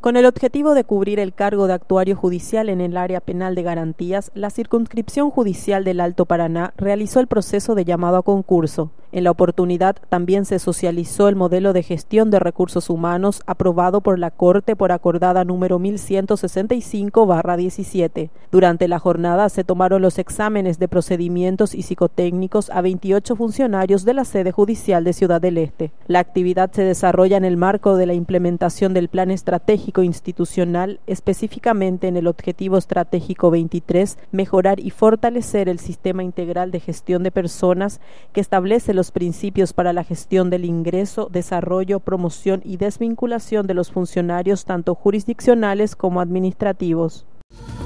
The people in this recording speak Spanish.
Con el objetivo de cubrir el cargo de actuario judicial en el área penal de garantías, la Circunscripción Judicial del Alto Paraná realizó el proceso de llamado a concurso. En la oportunidad también se socializó el modelo de gestión de recursos humanos aprobado por la Corte por acordada número 1165/17. Durante la jornada se tomaron los exámenes de procedimientos y psicotécnicos a 28 funcionarios de la sede judicial de Ciudad del Este. La actividad se desarrolla en el marco de la implementación del Plan Estratégico Institucional, específicamente en el Objetivo Estratégico 23, mejorar y fortalecer el sistema integral de gestión de personas que establece los principios para la gestión del ingreso, desarrollo, promoción y desvinculación de los funcionarios tanto jurisdiccionales como administrativos.